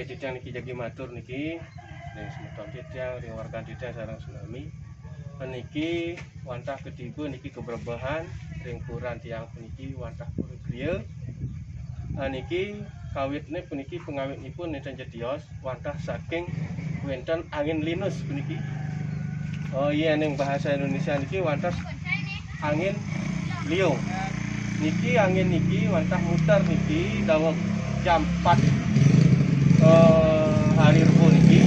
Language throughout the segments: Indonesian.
titiang niki jagi matur niki ring semeton titiang ring warga titiang sareng tsunami niki wantah ketiga niki keberbahan ring puran tiang puniki wantah pura griya niki kawitne puniki pengawitipun nenten jedios wantah saking wonten angin linus puniki. Oh iya ning bahasa Indonesia niki wantah angin liung. Niki angin niki wantah muter niki dawuh jam 4 hari Rebo niki.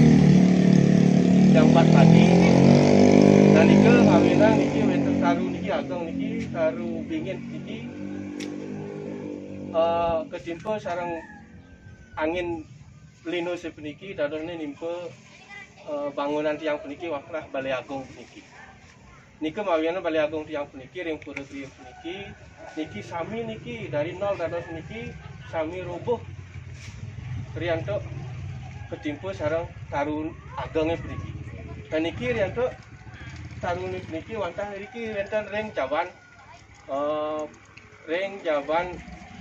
Jam 4 pagi. Nalika kawinan niki wonten taru niki ageng niki taru bingin niki ketimpa sareng angin linus puniki dadosne nimpa bangunan tiang puniki wakrah Balai Agung puniki. Nika mawiana Balai Agung tiang puniki ring pura griya puniki niki sami niki dari nol dados niki sami roboh riyanto ketimpa sareng tarun agenge puniki. Dan niki riyanto tarun puniki wantah niki wonten ring jaban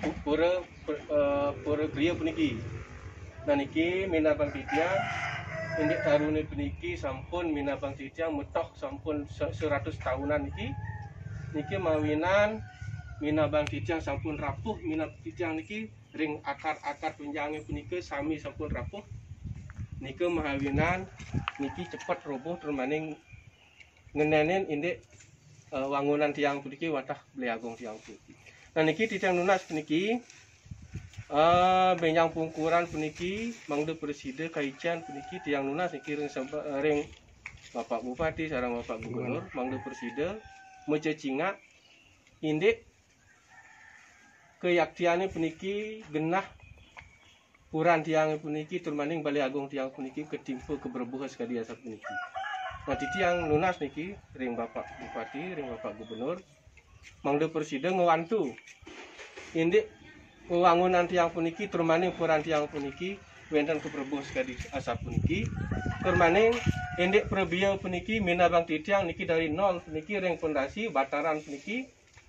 pura griya puniki. Nah niki minabang titiang indik tarune puniki sampun minabang titiang metoh sampun 100 tahunan niki mawinan minabang titiang sampun rapuh minabang titiang niki ring akar-akar tunjange puniki sami sampun rapuh niki mawinan niki cepet roboh termaning ngenenen indik wangunan tiang puniki watah Balai Agung tiang puniki. Nah niki titiang nunas puniki benjang pungkuran puniki mangde presida Kaican puniki tiang nunas niki ring Bapak Bupati sareng Bapak Gubernur mangde presida mecacinga indik keyaktiane puniki genah puran tiang puniki turmaning Balai Agung tiang puniki ketimpa keberbuhan sekali asap puniki. Nah titiang nunas niki ring Bapak Bupati ring Bapak Gubernur mangde presida ngewantu indik wangunan tiang puniki turmaning puran tiang puniki wonten keberbuhan sekali asap puniki turmaning indik prebiya puniki minabang titiang niki dari nol puniki ring pondasi bataran puniki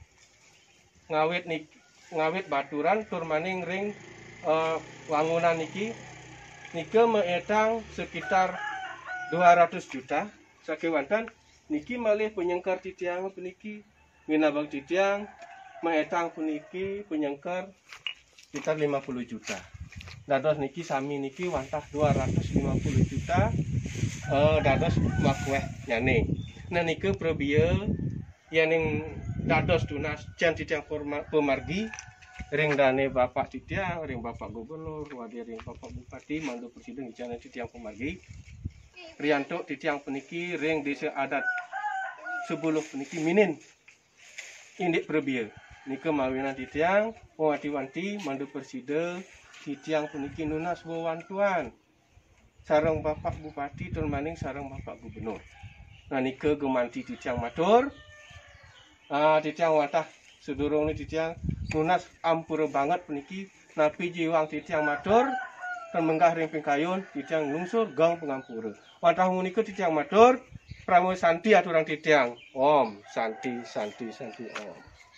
ngawit baturan turmaning ring wangunan niki meetang sekitar 200 juta saking wonten niki malih penyengkar titiang puniki minabang titiang meetang puniki penyengkar sekitar 50 juta. Dados niki sami niki wantah 250 juta dados makweh nyane. Nah niki prebiya yaning dados tunas jan titiang pemargi ring dane Bapak titiang ring Bapak Gubernur wadi ring Bapak Bupati mangde presiden jan titiang pemargi riyanto titiang puniki ring desa adat sebuluh puniki minin indik prebiya niki mawinan titiang wanti-wanti mangde presida titiang puniki nunas wewantuan sareng Bapak Bupati turmaning sareng Bapak Gubernur. Nah niki gemanti titiang matur titiang watah sedurunge titiang nunas ampura banget puniki napi jiwang titiang matur menggah ring pingkayun titiang lungsur gang pengampura. Watah menika titiang matur pramu santi aturang titiang. Om santi om.